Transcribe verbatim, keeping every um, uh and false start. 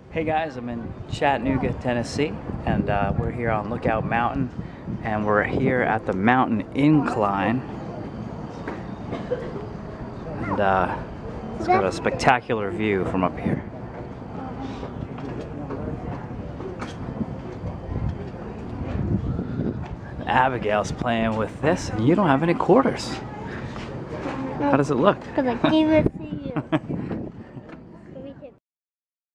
Hey guys, I'm in Chattanooga, Tennessee, and uh, we're here on Lookout Mountain, and we're here at the mountain incline, and uh, it's got a spectacular view from up here. Abigail's playing with this, and you don't have any quarters. How does it look? Because I gave it to you.